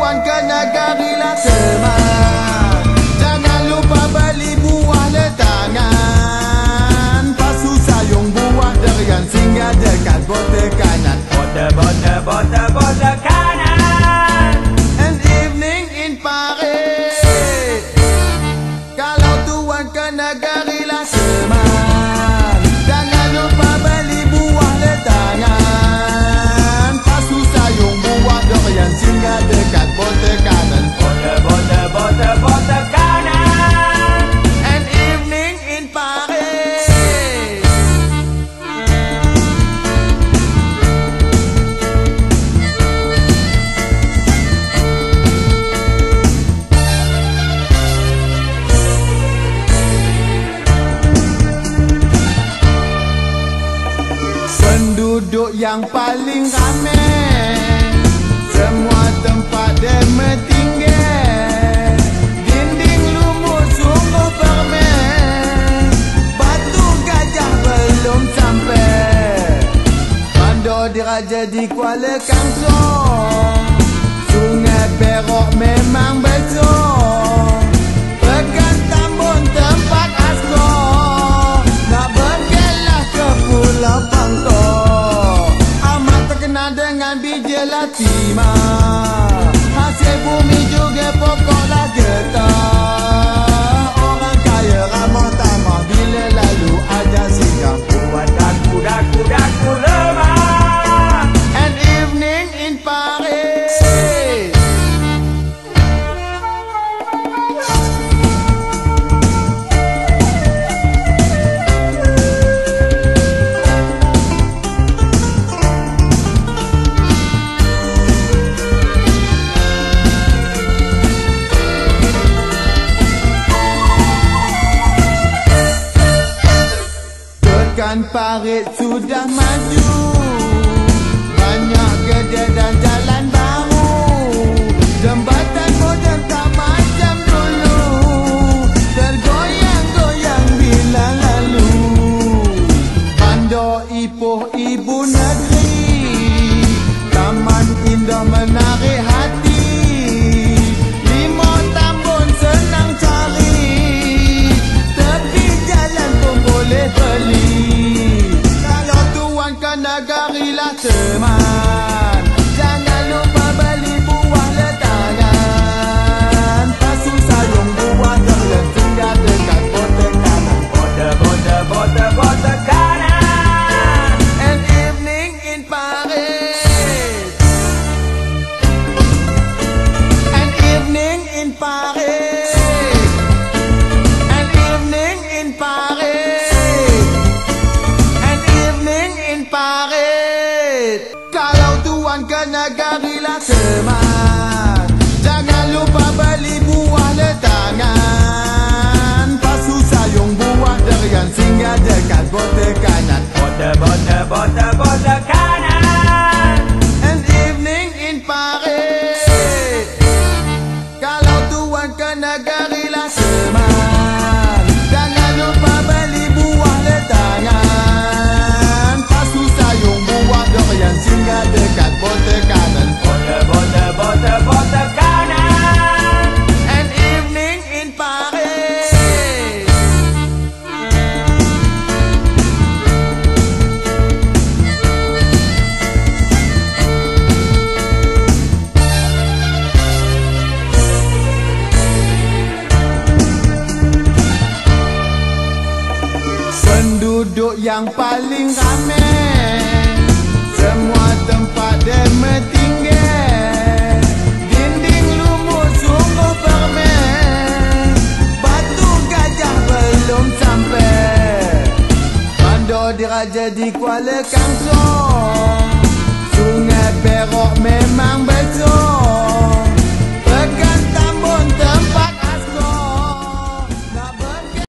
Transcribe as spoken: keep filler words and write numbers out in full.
tuan ke negeri Laseman, jangan lupa beli buah letangan. Pasu sayung buah durian singgah dekat botol kanan. Botol, botol, botol, botol kanan. An evening in Paris, kalau tuan ke negeri Laseman, jangan lupa beli buah letangan. Pasu sayung buah durian singgah dekat botol kanan. Botol, botol, botol, botol kanan. An evening in Paris. Penduduk yang paling ramai, semua tempat demo tinggi. Dinding lumut sungguh permen, batu gajah belum sampai. Bandar Diraja di Kuala Kangsong, Sungai Perak memang besar. Pekan Tambun tempat askar, nak berkelah ke Pulau Bangkok. Amat terkenal dengan biji latimah, hasil bumi juga pokoklah getah. Orang kaya ramah tamah bila lalu aja singgah buat Daku, daku, daku lemah. an evening in Paris. Tekan parit sudah maju, banyak kedai dan jalan baru. Jambatan moden tak macam dulu, tergoyang-goyang bila lalu. Bandar Ipoh ibu negeri, taman indah menarik hati. Lima Tambun senang cari, tepi jalan pun boleh beli. Kalau tuan ke negeri Laseman, jangan lupa beli buah letangan. Pasu sayung buah durian singgah dekat botol kanan. Botol, botol, botol, botol kanan. An evening in Paris. An evening in Paris. An evening in Paris. An evening in Paris. Kalau tuan ke negeri Laseman, jangan lupa beli buah letangan. Pasu sayung buah durian singgah dekat botol kanan. Botol, botol, botol, botol kanan. An evening in Paris. Kalau tuan ke negeri Laseman, jangan lupa beli buah letangan. Pasu sayung buah durian singgah dekat botol kanan. Botol, botol, botol, botol kanan. An evening in Paris. Penduduk yang paling ramai, semua tempat demo tinggi. Dinding lumut sungguh permen, batu gajah belum sampai. Bandar Diraja di Kuala Kangsong, Sungai Perak memang besar.